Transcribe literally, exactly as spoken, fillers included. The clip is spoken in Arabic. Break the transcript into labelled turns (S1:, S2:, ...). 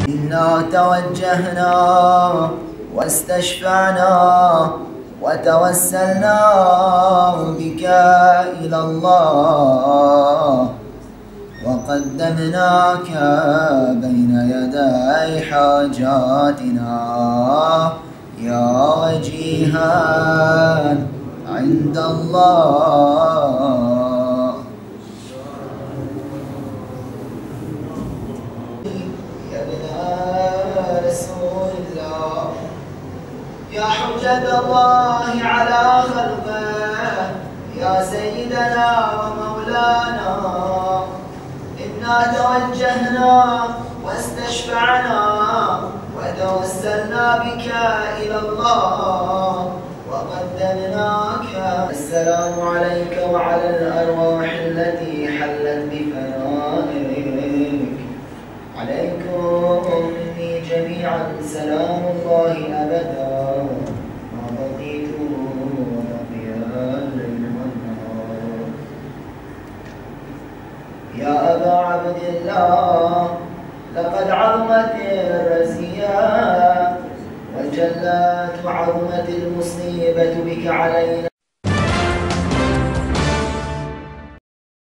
S1: إنا توجهنا واستشفعنا وتوسلنا بك إلى الله وقدمناك بين يدي حاجاتنا يا وجيها عند الله. يا ابن رسول الله يا حجة الله على خلقه يا سيدنا ومولانا إنا توجهنا واستشفعنا وتوسلنا بك إلى الله وقدمناك. السلام عليك وعلى الأرواح التي حلت بفنائك. عليكم مني جميعا سلام الله أبدا ما بقيت وبقي الليل والنهار. يا أبا عبد الله لقد عظمت الرزية وجلت وعظمت المصيبة بك علينا.